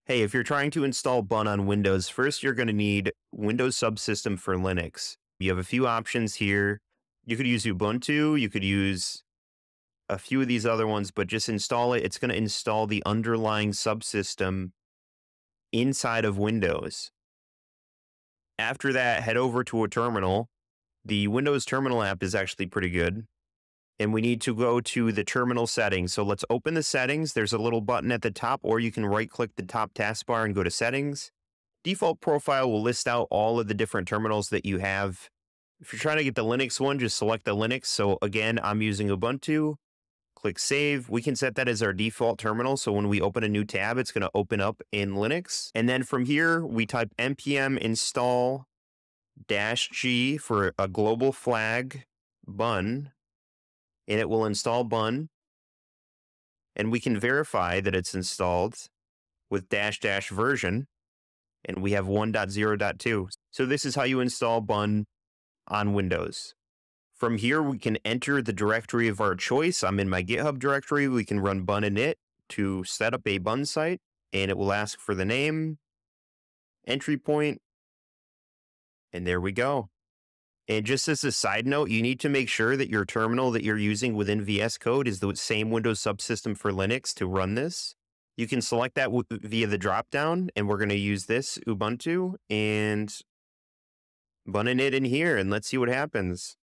Hey, if you're trying to install Bun on Windows, first you're going to need Windows Subsystem for Linux. You have a few options here. You could use Ubuntu, you could use a few of these other ones, but just install it. It's going to install the underlying subsystem inside of Windows. After that, head over to a terminal. The Windows Terminal app is actually pretty good. And we need to go to the terminal settings. So let's open the settings. There's a little button at the top, or you can right click the top taskbar and go to settings. Default profile will list out all of the different terminals that you have. If you're trying to get the Linux one, just select the Linux. So again, I'm using Ubuntu. Click save. We can set that as our default terminal. So when we open a new tab, it's going to open up in Linux. And then from here, we type npm install -g for a global flag bun, and it will install Bun. And we can verify that it's installed with -- version, and we have 1.0.2. So this is how you install Bun on Windows. From here, we can enter the directory of our choice. I'm in my GitHub directory. We can run bun init to set up a Bun site, and it will ask for the name, entry point, and there we go. And just as a side note, you need to make sure that your terminal that you're using within VS Code is the same Windows Subsystem for Linux to run this. You can select that via the dropdown, and we're going to use this Ubuntu and bun init in here, and let's see what happens.